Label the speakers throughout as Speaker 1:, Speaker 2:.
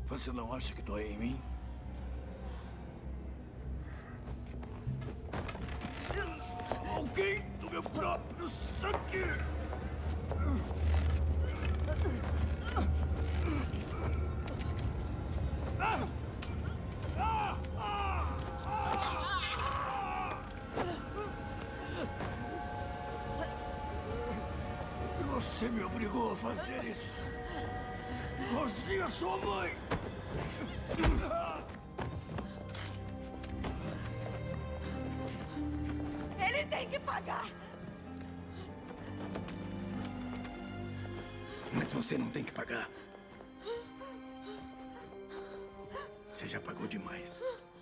Speaker 1: Você não acha que dói em mim? Alguém do meu próprio sangue! Você me obrigou a fazer isso! Você e a sua mãe!
Speaker 2: Ele tem que pagar!
Speaker 1: Mas você não tem que pagar. Você já pagou demais.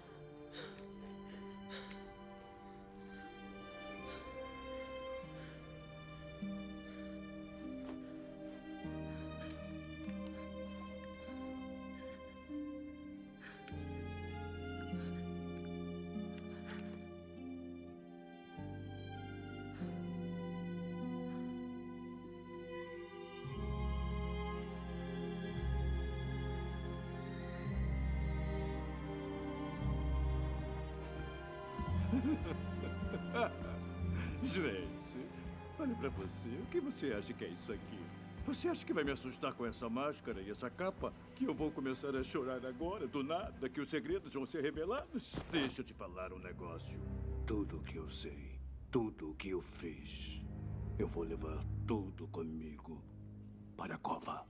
Speaker 3: Gente, olha pra você. O que você acha que é isso aqui? Você acha que vai me assustar com essa máscara e essa capa? Que eu vou começar a chorar agora, do nada? Que os segredos vão ser revelados? Deixa eu te falar um negócio. Tudo o que eu sei, tudo o que eu fiz, eu vou levar tudo comigo para a cova.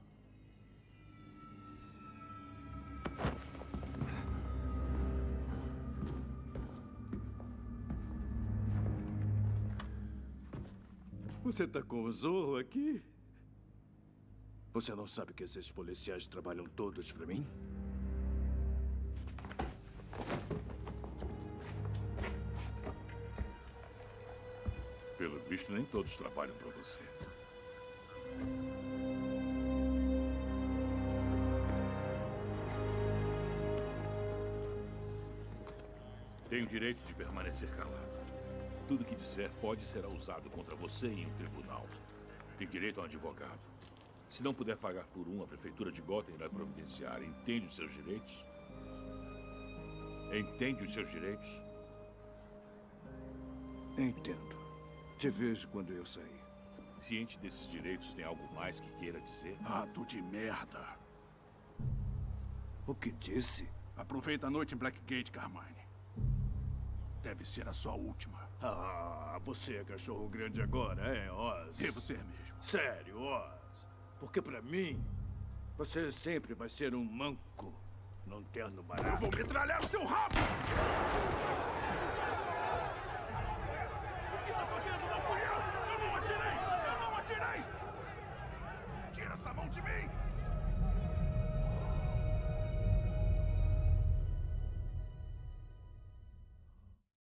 Speaker 3: Você tá com o Zorro aqui? Você não sabe que esses policiais trabalham todos pra mim?
Speaker 4: Pelo visto, nem todos trabalham pra você. Tenho o direito de permanecer calado. Tudo que disser pode ser usado contra você em um tribunal. Tem direito a um advogado. Se não puder pagar por um, a prefeitura de Gotham irá providenciar. Entende os seus direitos? Entende os seus direitos?
Speaker 1: Entendo. Te vejo quando eu sair.
Speaker 4: Ciente desses direitos, tem algo mais que queira dizer?
Speaker 5: Rato de merda.
Speaker 1: O que disse?
Speaker 5: Aproveita a noite em Blackgate, Carmine. Deve ser a sua última.
Speaker 3: Ah, você é cachorro grande agora, é, Oz?
Speaker 5: Devo ser mesmo.
Speaker 3: Sério, Oz. Porque pra mim, você sempre vai ser um manco num terno barato.
Speaker 5: Eu vou metralhar o seu rabo!